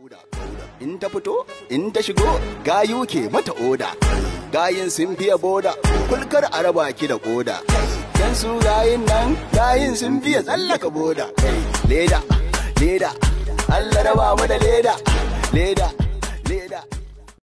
in ta fito in ta shigo gayu ke mata oda, gayin sun fiye boda kulkar araba ki da koda, dan su gayin nan gayin sun fiye tsallaka boda. Leda leda Allah raba mu da leda leda.